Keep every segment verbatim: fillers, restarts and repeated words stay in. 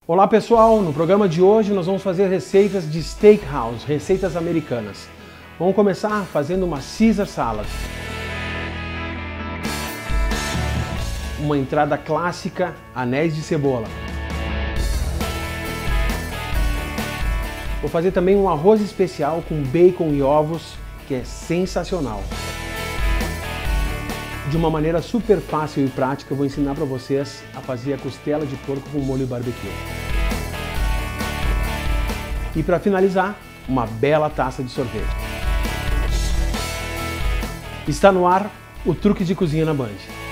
Olá pessoal, no programa de hoje nós vamos fazer receitas de steakhouse, receitas americanas. Vamos começar fazendo uma Caesar salad. Uma entrada clássica, anéis de cebola. Vou fazer também um arroz especial com bacon e ovos, que é sensacional. De uma maneira super fácil e prática, eu vou ensinar para vocês a fazer a costela de porco com molho barbecue. E para finalizar, uma bela taça de sorvete. Está no ar o Truque de Cozinha na Band.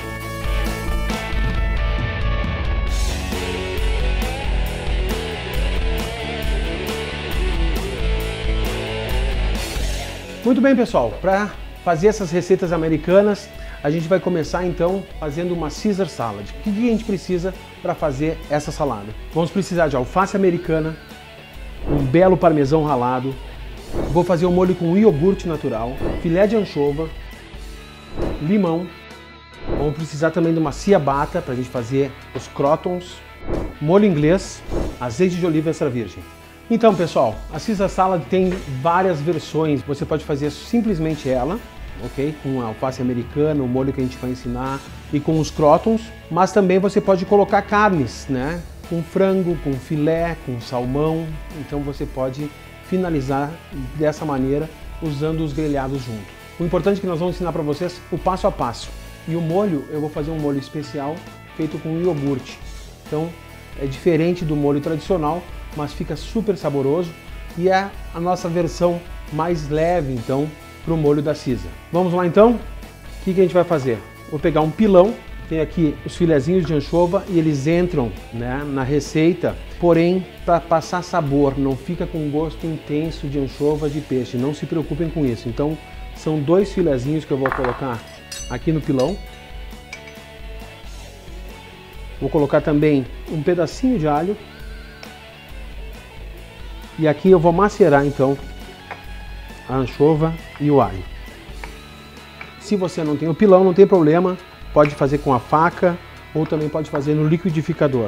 Muito bem, pessoal, para fazer essas receitas americanas, a gente vai começar então fazendo uma Caesar salad. O que a gente precisa para fazer essa salada? Vamos precisar de alface americana, um belo parmesão ralado, vou fazer um molho com iogurte natural, filé de anchova, limão, vamos precisar também de uma ciabatta para a gente fazer os crotons, molho inglês, azeite de oliva extra virgem. Então, pessoal, a Caesar salad tem várias versões, você pode fazer simplesmente ela, ok? Com a alface americana, o molho que a gente vai ensinar e com os crotons, mas também você pode colocar carnes, né? Com frango, com filé, com salmão, então você pode finalizar dessa maneira usando os grelhados junto. O importante é que nós vamos ensinar para vocês o passo a passo. E o molho, eu vou fazer um molho especial feito com iogurte. Então é diferente do molho tradicional, mas fica super saboroso e é a nossa versão mais leve então para o molho da Caesar. Vamos lá então? O que, que a gente vai fazer? Vou pegar um pilão, tem aqui os filezinhos de anchova e eles entram, né, na receita, porém para passar sabor, não fica com gosto intenso de anchova de peixe, não se preocupem com isso. Então são dois filezinhos que eu vou colocar aqui no pilão. Vou colocar também um pedacinho de alho. E aqui eu vou macerar então a anchova e o alho. Se você não tem o pilão, não tem problema, pode fazer com a faca ou também pode fazer no liquidificador.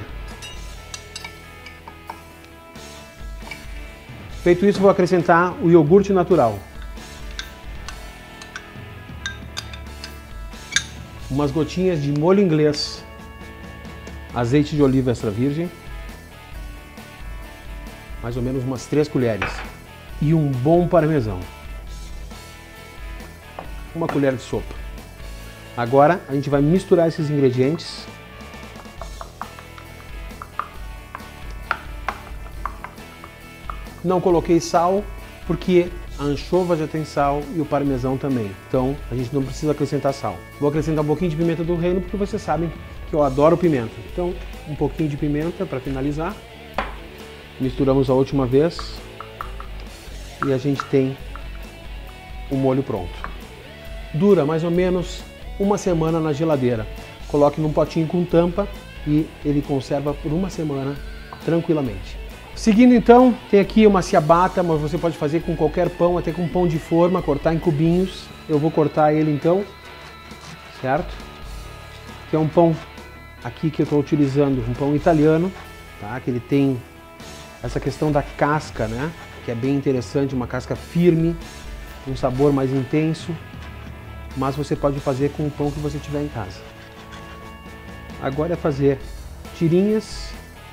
Feito isso, vou acrescentar o iogurte natural. Umas gotinhas de molho inglês, azeite de oliva extra virgem, mais ou menos umas três colheres, e um bom parmesão, uma colher de sopa. Agora a gente vai misturar esses ingredientes. Não coloquei sal porque a anchova já tem sal e o parmesão também, então a gente não precisa acrescentar sal. Vou acrescentar um pouquinho de pimenta do reino porque vocês sabem que eu adoro pimenta, então um pouquinho de pimenta para finalizar. Misturamos a última vez e a gente tem o molho pronto. Dura mais ou menos uma semana na geladeira. Coloque num potinho com tampa e ele conserva por uma semana tranquilamente. Seguindo então, tem aqui uma ciabatta, mas você pode fazer com qualquer pão, até com pão de forma, cortar em cubinhos. Eu vou cortar ele então, certo? Que é um pão aqui que eu estou utilizando, um pão italiano, tá? Que ele tem essa questão da casca, né? Que é bem interessante, uma casca firme, um sabor mais intenso, mas você pode fazer com o pão que você tiver em casa. Agora é fazer tirinhas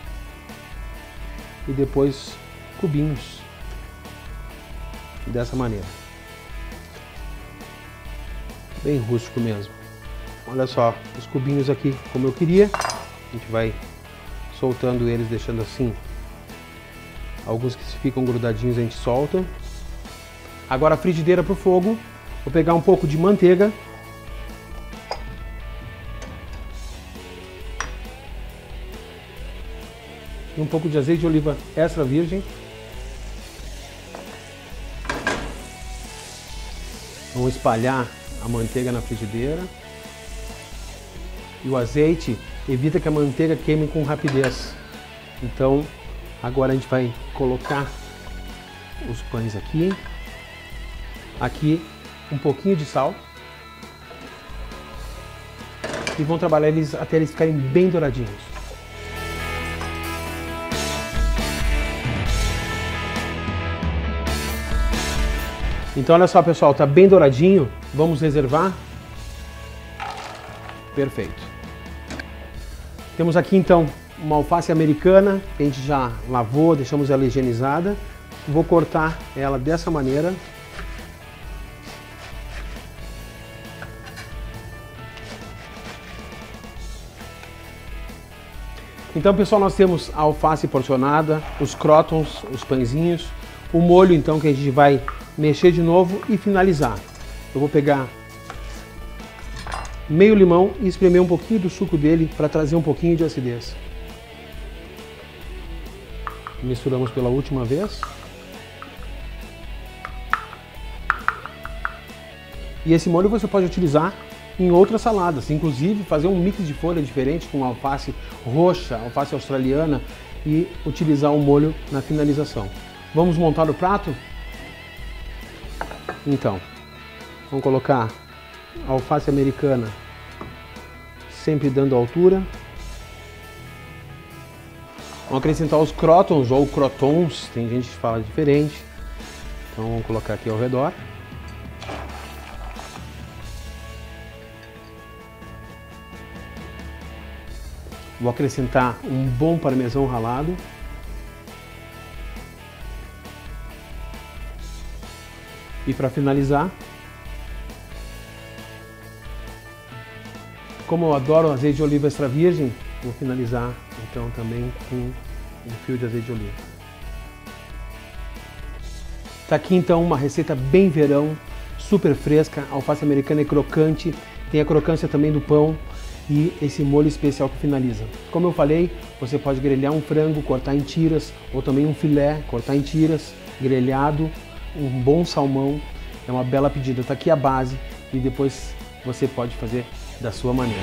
e depois cubinhos, dessa maneira. Bem rústico mesmo. Olha só, os cubinhos aqui como eu queria, a gente vai soltando eles, deixando assim. Alguns que ficam grudadinhos a gente solta. Agora a frigideira para o fogo. Vou pegar um pouco de manteiga. E um pouco de azeite de oliva extra virgem. Vamos espalhar a manteiga na frigideira. E o azeite evita que a manteiga queime com rapidez. Então, agora a gente vai colocar os pães aqui. Aqui um pouquinho de sal. e vão trabalhar eles até eles ficarem bem douradinhos. Então olha só, pessoal, tá bem douradinho. Vamos reservar. Perfeito. Temos aqui então uma alface americana que a gente já lavou, deixamos ela higienizada. Vou cortar ela dessa maneira. Então, pessoal, nós temos a alface porcionada, os crotons, os pãezinhos, o molho então que a gente vai mexer de novo e finalizar. Eu vou pegar meio limão e espremer um pouquinho do suco dele para trazer um pouquinho de acidez. Misturamos pela última vez. E esse molho você pode utilizar em outras saladas, inclusive fazer um mix de folha diferente com alface roxa, alface australiana e utilizar o molho na finalização. Vamos montar o prato? Então, vamos colocar a alface americana sempre dando altura. Vamos acrescentar os crotons ou crotons, tem gente que fala diferente. Então vamos colocar aqui ao redor. Vou acrescentar um bom parmesão ralado. E para finalizar, como eu adoro azeite de oliva extra virgem, vou finalizar então também com um fio de azeite de oliva. Tá aqui então uma receita bem verão, super fresca, a alface americana é crocante, tem a crocância também do pão e esse molho especial que finaliza. Como eu falei, você pode grelhar um frango, cortar em tiras, ou também um filé, cortar em tiras, grelhado, um bom salmão, é uma bela pedida. Tá aqui a base e depois você pode fazer da sua maneira.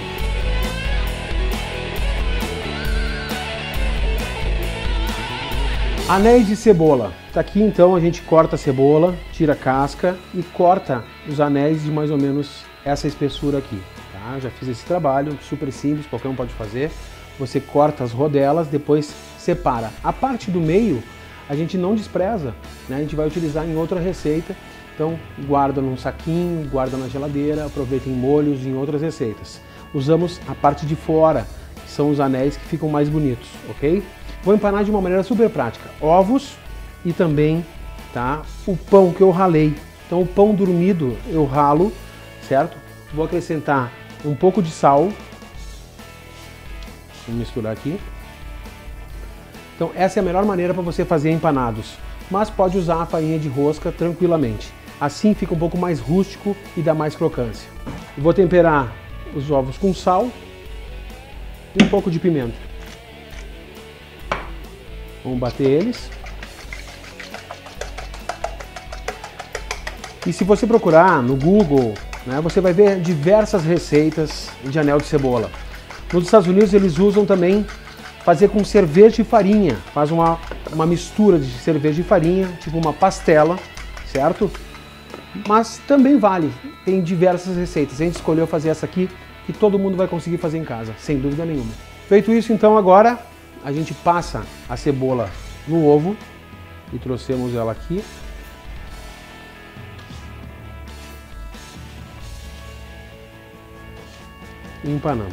Anéis de cebola. Tá aqui então, a gente corta a cebola, tira a casca e corta os anéis de mais ou menos essa espessura aqui. Tá? Já fiz esse trabalho, super simples, qualquer um pode fazer. Você corta as rodelas, depois separa. A parte do meio a gente não despreza, né? A gente vai utilizar em outra receita. Então guarda num saquinho, guarda na geladeira, aproveita em molhos e em outras receitas. Usamos a parte de fora, que são os anéis que ficam mais bonitos, ok? Vou empanar de uma maneira super prática. Ovos e também, tá, o pão que eu ralei. Então o pão dormido eu ralo, certo? Vou acrescentar um pouco de sal. Vou misturar aqui. Então essa é a melhor maneira para você fazer empanados, mas pode usar a farinha de rosca tranquilamente. Assim fica um pouco mais rústico e dá mais crocância. Eu vou temperar os ovos com sal e um pouco de pimenta. Vamos bater eles. E se você procurar no Google, né, você vai ver diversas receitas de anel de cebola. Nos Estados Unidos eles usam também fazer com cerveja e farinha. Faz uma, uma mistura de cerveja e farinha, tipo uma pastela, certo? Mas também vale, tem diversas receitas. A gente escolheu fazer essa aqui, que todo mundo vai conseguir fazer em casa, sem dúvida nenhuma. Feito isso, então agora a gente passa a cebola no ovo e trouxemos ela aqui. E empanamos.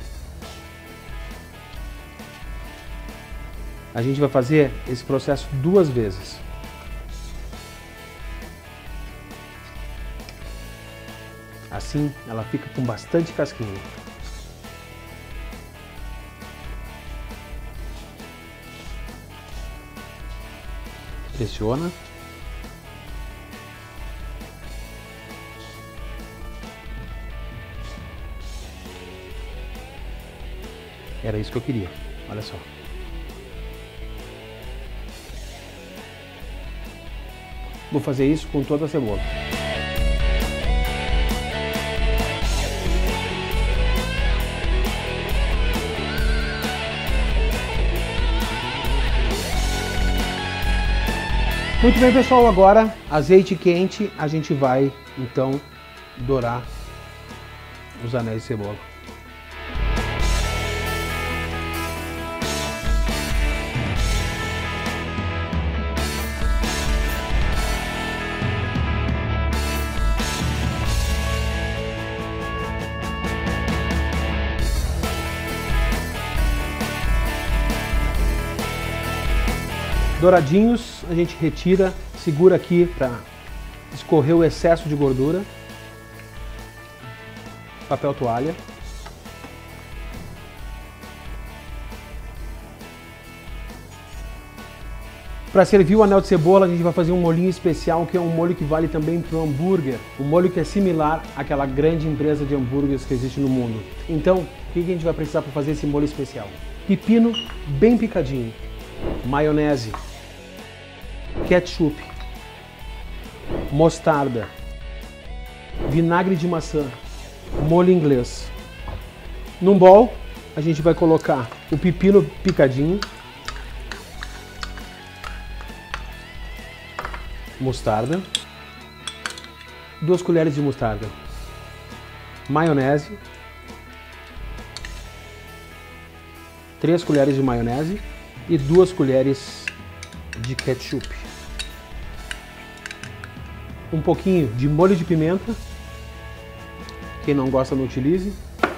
A gente vai fazer esse processo duas vezes. Assim ela fica com bastante casquinha. Pressiona. Era isso que eu queria, olha só. Vou fazer isso com toda a cebola. Muito bem, pessoal, agora azeite quente, a gente vai então dourar os anéis de cebola. Douradinhos, a gente retira, segura aqui para escorrer o excesso de gordura. Papel toalha. Para servir o anel de cebola, a gente vai fazer um molhinho especial, que é um molho que vale também para o hambúrguer. Um molho que é similar àquela grande empresa de hambúrgueres que existe no mundo. Então, o que a gente vai precisar para fazer esse molho especial? Pepino bem picadinho, maionese, ketchup, mostarda, vinagre de maçã, molho inglês. Num bowl, a gente vai colocar o pepino picadinho, mostarda, duas colheres de mostarda, maionese, três colheres de maionese e duas colheres de ketchup. Um pouquinho de molho de pimenta, quem não gosta não utilize,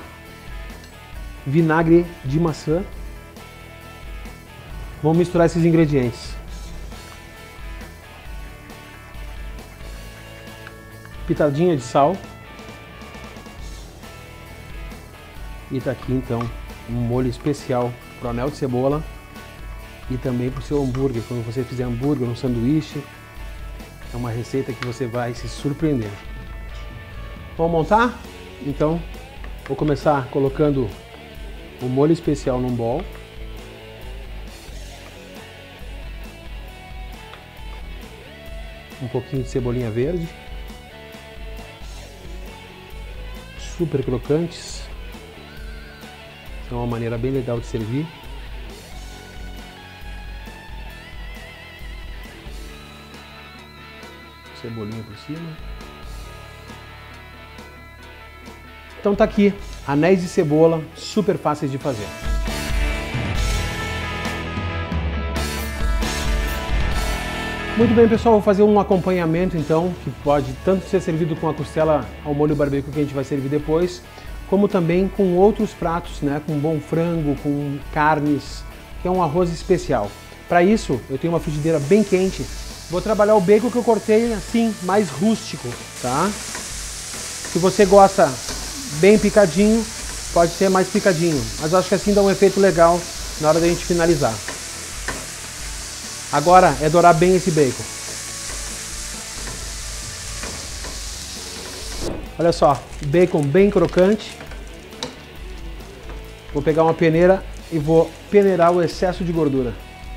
vinagre de maçã. Vamos misturar esses ingredientes. Pitadinha de sal. E tá aqui então um molho especial para o anel de cebola e também para o seu hambúrguer. Quando você fizer hambúrguer, um sanduíche, é uma receita que você vai se surpreender. Vamos montar? Então, vou começar colocando o molho especial num bowl. Um pouquinho de cebolinha verde. Super crocantes. É uma maneira bem legal de servir. Cebolinha por cima. Então tá aqui, anéis de cebola, super fáceis de fazer. Muito bem, pessoal, vou fazer um acompanhamento então, que pode tanto ser servido com a costela ao molho barbecue que a gente vai servir depois, como também com outros pratos, né, com bom frango, com carnes, que é um arroz especial. Para isso, eu tenho uma frigideira bem quente. Vou trabalhar o bacon que eu cortei assim, mais rústico, tá? Se você gosta bem picadinho, pode ser mais picadinho, mas eu acho que assim dá um efeito legal na hora da gente finalizar. Agora é dourar bem esse bacon. Olha só, bacon bem crocante. Vou pegar uma peneira e vou peneirar o excesso de gordura.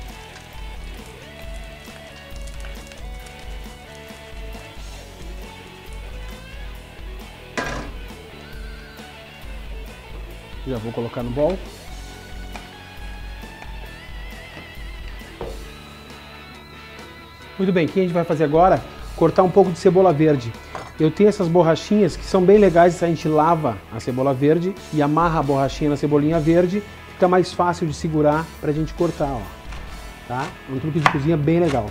Já vou colocar no bowl. Muito bem, o que a gente vai fazer agora? Cortar um pouco de cebola verde. Eu tenho essas borrachinhas que são bem legais, a gente lava a cebola verde e amarra a borrachinha na cebolinha verde, fica mais fácil de segurar pra gente cortar, ó. Tá? É um truque de cozinha bem legal.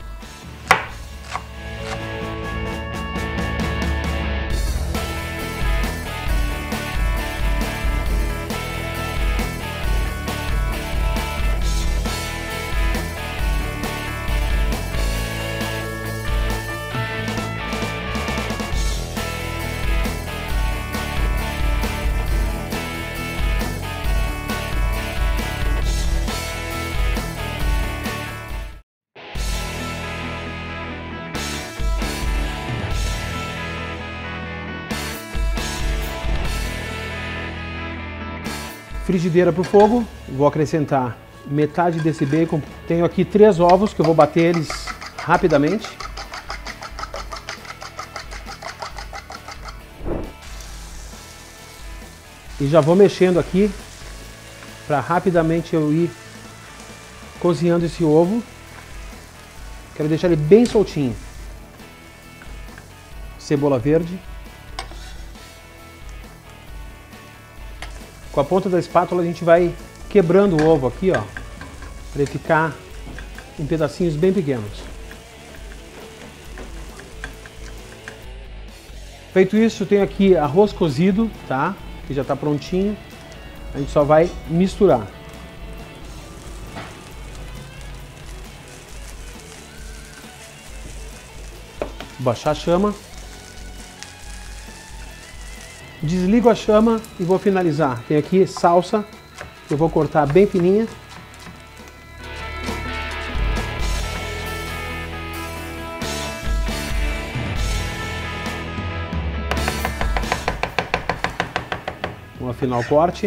Frigideira para o fogo, vou acrescentar metade desse bacon. Tenho aqui três ovos que eu vou bater eles rapidamente. E já vou mexendo aqui para rapidamente eu ir cozinhando esse ovo. Quero deixar ele bem soltinho. Cebola verde. Com a ponta da espátula a gente vai quebrando o ovo aqui, ó, para ele ficar em pedacinhos bem pequenos. Feito isso, eu tenho aqui arroz cozido, tá? Que já está prontinho. A gente só vai misturar. baixar a chama. Desligo a chama e vou finalizar. Tem aqui salsa, eu vou cortar bem fininha. Vou afinar o corte.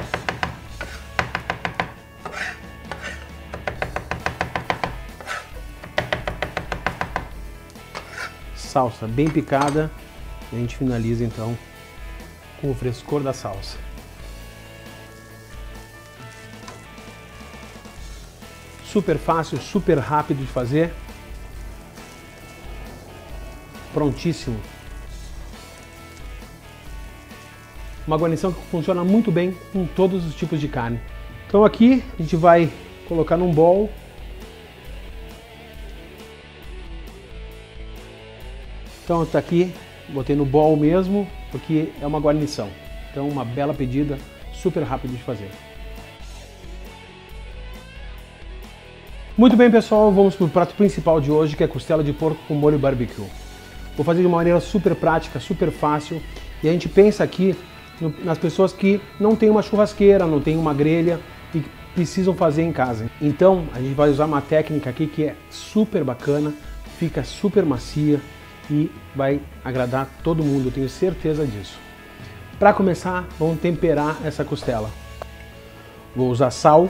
Salsa bem picada. E a gente finaliza então com o frescor da salsa. Super fácil, super rápido de fazer. Prontíssimo. Uma guarnição que funciona muito bem com todos os tipos de carne. Então aqui a gente vai colocar num bowl. Então tá aqui, botei no bowl mesmo, porque é uma guarnição. Então uma bela pedida, super rápido de fazer. Muito bem, pessoal, vamos para o prato principal de hoje, que é a costela de porco com molho barbecue. Vou fazer de uma maneira super prática, super fácil. E a gente pensa aqui no, nas pessoas que não tem uma churrasqueira, não tem uma grelha e que precisam fazer em casa. Então a gente vai usar uma técnica aqui que é super bacana, fica super macia e vai agradar todo mundo, eu tenho certeza disso. Para começar, vamos temperar essa costela. Vou usar sal.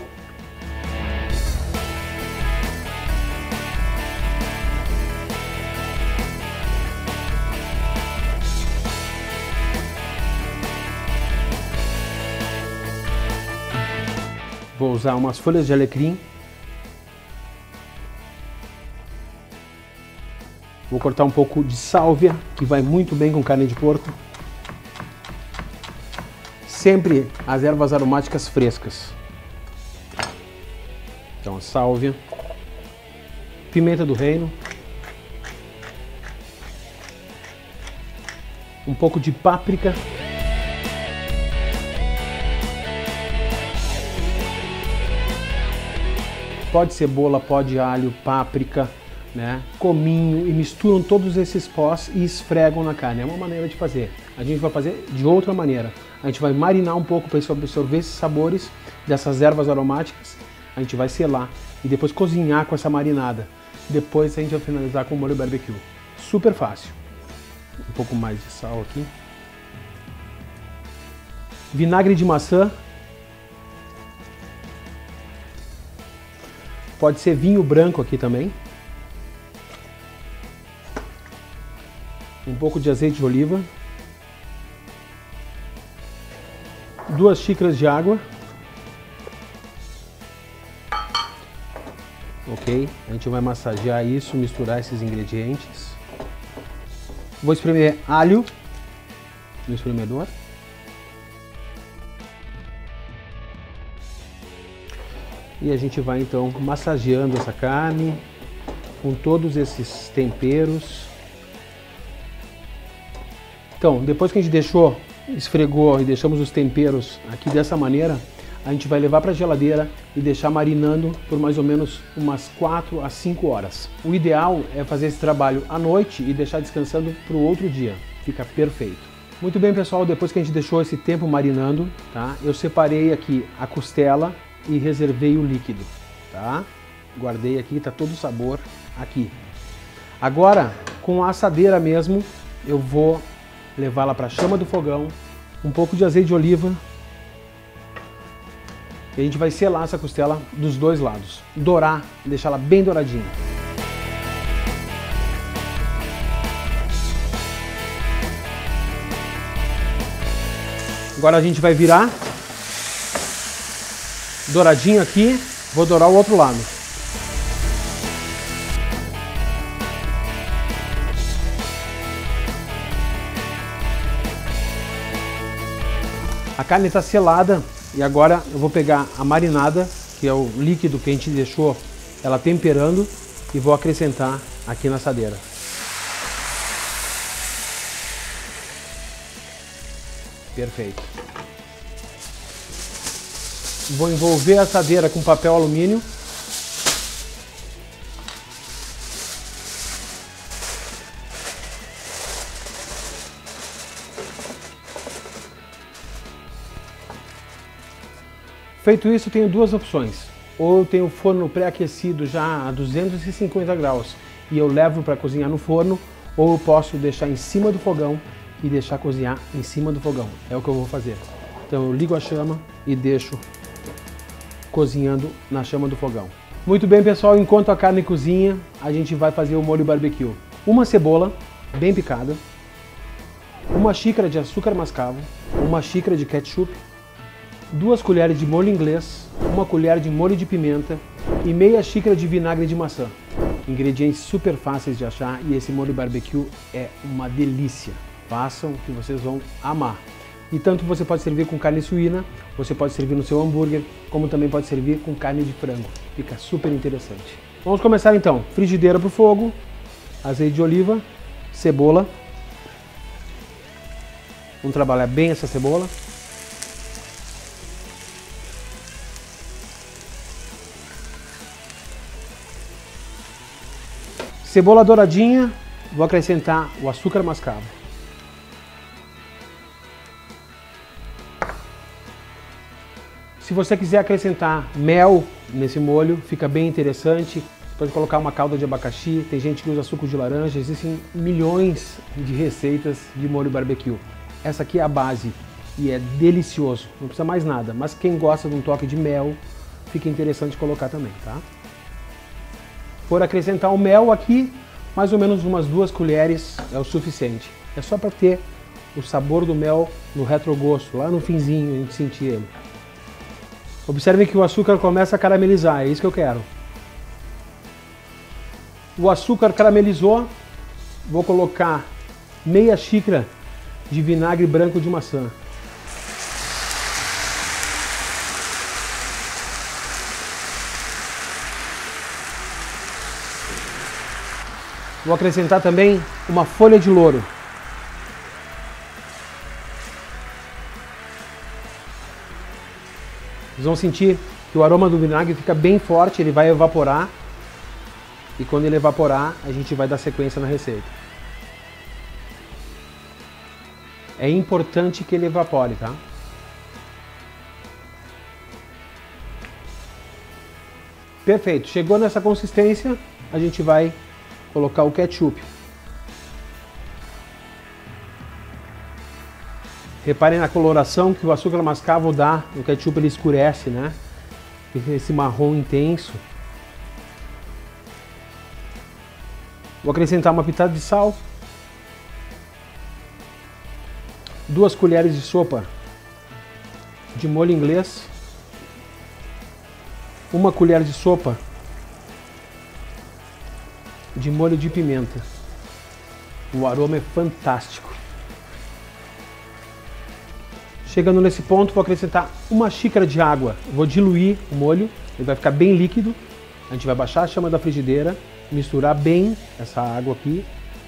Vou usar umas folhas de alecrim. Vou cortar um pouco de sálvia, que vai muito bem com carne de porco. Sempre as ervas aromáticas frescas. Então, a sálvia. Pimenta do reino. Um pouco de páprica. Pode cebola, pode alho, páprica, né, cominho, e misturam todos esses pós e esfregam na carne. É uma maneira de fazer. A gente vai fazer de outra maneira. A gente vai marinar um pouco para absorver esses sabores dessas ervas aromáticas. A gente vai selar e depois cozinhar com essa marinada. Depois a gente vai finalizar com o molho barbecue. Super fácil. Um pouco mais de sal aqui. Vinagre de maçã. Pode ser vinho branco aqui também. Um pouco de azeite de oliva. Duas xícaras de água. Ok, a gente vai massagear isso, misturar esses ingredientes. Vou espremer alho no espremedor. E a gente vai então massageando essa carne com todos esses temperos. Então, depois que a gente deixou, esfregou e deixamos os temperos aqui dessa maneira, a gente vai levar para a geladeira e deixar marinando por mais ou menos umas quatro a cinco horas. O ideal é fazer esse trabalho à noite e deixar descansando para o outro dia. Fica perfeito. Muito bem, pessoal, depois que a gente deixou esse tempo marinando, tá? Eu separei aqui a costela e reservei o líquido, tá? Guardei aqui, tá todo o sabor aqui. Agora, com a assadeira mesmo, eu vou levá-la para a chama do fogão, um pouco de azeite de oliva, e a gente vai selar essa costela dos dois lados, dourar, deixá-la bem douradinha. Agora a gente vai virar, douradinho aqui, vou dourar o outro lado. A carne está selada e agora eu vou pegar a marinada, que é o líquido que a gente deixou ela temperando, e vou acrescentar aqui na assadeira. Perfeito. Vou envolver a assadeira com papel alumínio. Feito isso, eu tenho duas opções. Ou eu tenho o forno pré-aquecido já a duzentos e cinquenta graus e eu levo para cozinhar no forno, ou eu posso deixar em cima do fogão e deixar cozinhar em cima do fogão. É o que eu vou fazer. Então eu ligo a chama e deixo cozinhando na chama do fogão. Muito bem, pessoal, enquanto a carne cozinha, a gente vai fazer o molho barbecue. Uma cebola bem picada, uma xícara de açúcar mascavo, uma xícara de ketchup, duas colheres de molho inglês, uma colher de molho de pimenta e meia xícara de vinagre de maçã. Ingredientes super fáceis de achar e esse molho barbecue é uma delícia. Façam que vocês vão amar. E tanto você pode servir com carne suína, você pode servir no seu hambúrguer, como também pode servir com carne de frango. Fica super interessante. Vamos começar então. Frigideira para o fogo, azeite de oliva, cebola. Vamos trabalhar bem essa cebola. Cebola douradinha, vou acrescentar o açúcar mascavo. Se você quiser acrescentar mel nesse molho, fica bem interessante. Você pode colocar uma calda de abacaxi, tem gente que usa suco de laranja, existem milhões de receitas de molho barbecue. Essa aqui é a base e é delicioso, não precisa mais nada, mas quem gosta de um toque de mel, fica interessante colocar também, tá? For acrescentar o mel aqui, mais ou menos umas duas colheres é o suficiente. É só para ter o sabor do mel no retrogosto, lá no finzinho a gente sentir ele. Observe que o açúcar começa a caramelizar, é isso que eu quero. O açúcar caramelizou, vou colocar meia xícara de vinagre branco de maçã. Vou acrescentar também uma folha de louro. Vocês vão sentir que o aroma do vinagre fica bem forte, ele vai evaporar. E quando ele evaporar, a gente vai dar sequência na receita. É importante que ele evapore, tá? Perfeito. Chegou nessa consistência, a gente vai colocar o ketchup. Reparem na coloração que o açúcar mascavo dá, o ketchup ele escurece, né? Esse marrom intenso. Vou acrescentar uma pitada de sal. Duas colheres de sopa de molho inglês. Uma colher de sopa de molho de pimenta. O aroma é fantástico. Chegando nesse ponto, vou acrescentar uma xícara de água. Vou diluir o molho, ele vai ficar bem líquido. A gente vai baixar a chama da frigideira, misturar bem essa água aqui.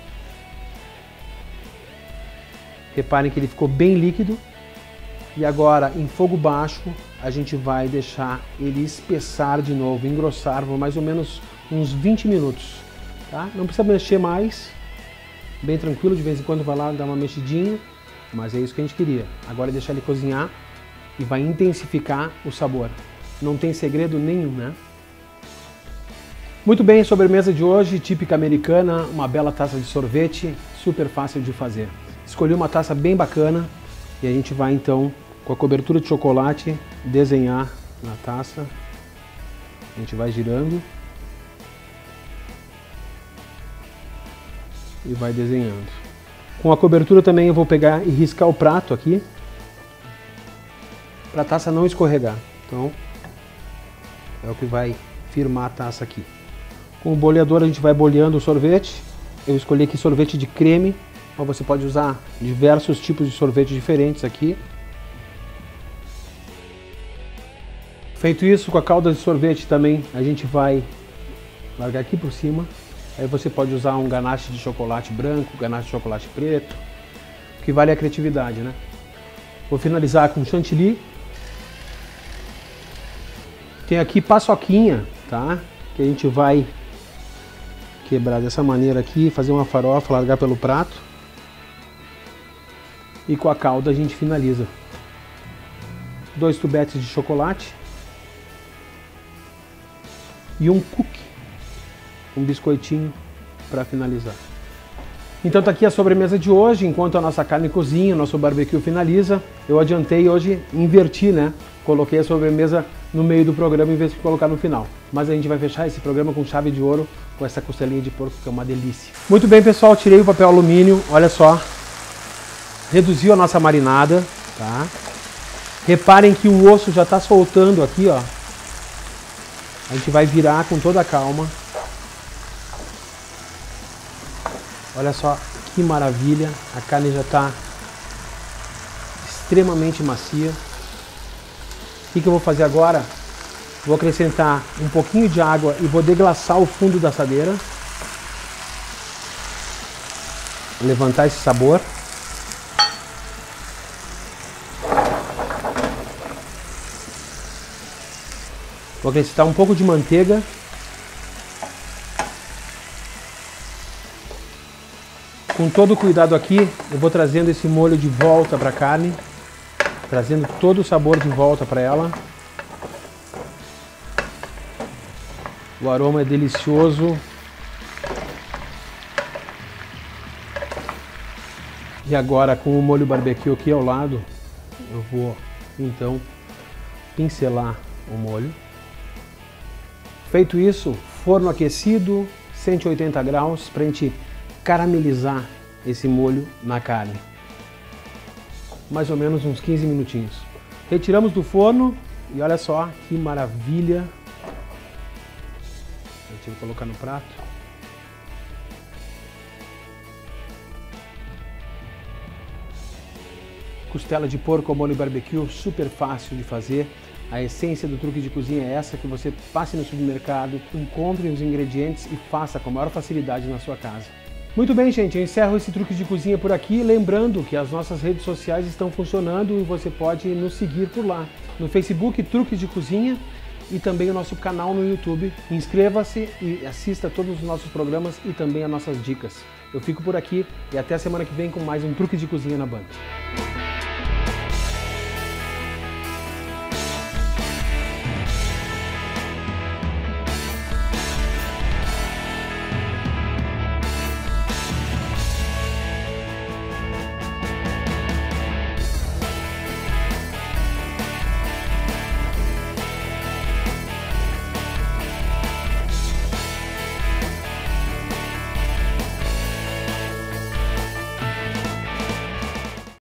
Reparem que ele ficou bem líquido. E agora, em fogo baixo, a gente vai deixar ele espessar de novo, engrossar por mais ou menos uns vinte minutos. Tá? Não precisa mexer mais, bem tranquilo, de vez em quando vai lá dar uma mexidinha, mas é isso que a gente queria. Agora é deixar ele cozinhar e vai intensificar o sabor. Não tem segredo nenhum, né? Muito bem, sobremesa de hoje, típica americana, uma bela taça de sorvete, super fácil de fazer. Escolhi uma taça bem bacana e a gente vai então, com a cobertura de chocolate, desenhar na taça. A gente vai girando e vai desenhando. Com a cobertura também eu vou pegar e riscar o prato aqui, para a taça não escorregar. Então, é o que vai firmar a taça aqui. Com o boleador a gente vai boleando o sorvete. Eu escolhi aqui sorvete de creme, mas você pode usar diversos tipos de sorvete diferentes aqui. Feito isso, com a calda de sorvete também a gente vai largar aqui por cima. Aí você pode usar um ganache de chocolate branco, ganache de chocolate preto, o que vale a criatividade, né? Vou finalizar com chantilly. Tem aqui paçoquinha, tá? Que a gente vai quebrar dessa maneira aqui, fazer uma farofa, largar pelo prato. E com a calda a gente finaliza. Dois tubetes de chocolate. e um cookie, um biscoitinho para finalizar. Então tá aqui a sobremesa de hoje, enquanto a nossa carne cozinha, o nosso barbecue finaliza. Eu adiantei hoje, inverti, né? Coloquei a sobremesa no meio do programa em vez de colocar no final. Mas a gente vai fechar esse programa com chave de ouro, com essa costelinha de porco, que é uma delícia. Muito bem, pessoal, tirei o papel alumínio, olha só. Reduziu a nossa marinada, tá? Reparem que o osso já tá soltando aqui, ó. A gente vai virar com toda a calma. Olha só que maravilha, a carne já está extremamente macia. O que, que eu vou fazer agora? Vou acrescentar um pouquinho de água e vou deglaçar o fundo da assadeira. Levantar esse sabor. Vou acrescentar um pouco de manteiga. Com todo o cuidado aqui, eu vou trazendo esse molho de volta para a carne, trazendo todo o sabor de volta para ela. O aroma é delicioso. E agora, com o molho barbecue aqui ao lado, eu vou então pincelar o molho. Feito isso, forno aquecido, cento e oitenta graus, para a gente caramelizar esse molho na carne. Mais ou menos uns quinze minutinhos. Retiramos do forno e olha só que maravilha. Deixa eu colocar no prato. Costela de porco ao molho barbecue, super fácil de fazer. A essência do truque de cozinha é essa, que você passe no supermercado, encontre os ingredientes e faça com a maior facilidade na sua casa. Muito bem, gente, eu encerro esse truque de cozinha por aqui, lembrando que as nossas redes sociais estão funcionando e você pode nos seguir por lá. No Facebook, Truques de Cozinha, e também o nosso canal no YouTube. Inscreva-se e assista todos os nossos programas e também as nossas dicas. Eu fico por aqui e até a semana que vem com mais um Truque de Cozinha na Band.